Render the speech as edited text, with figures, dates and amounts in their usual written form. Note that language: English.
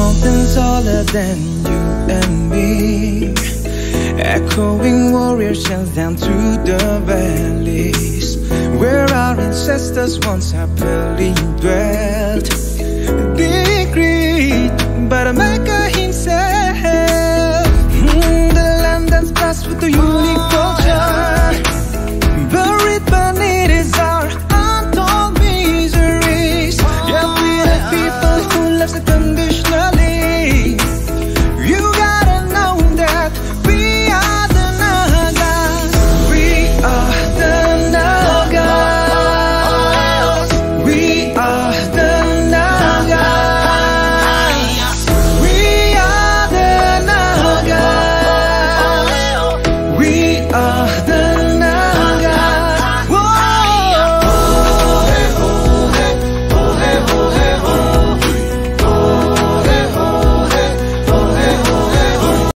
mountains taller than you and me, echoing warrior chants down through the valleys, where our ancestors once happily dwelt. Decree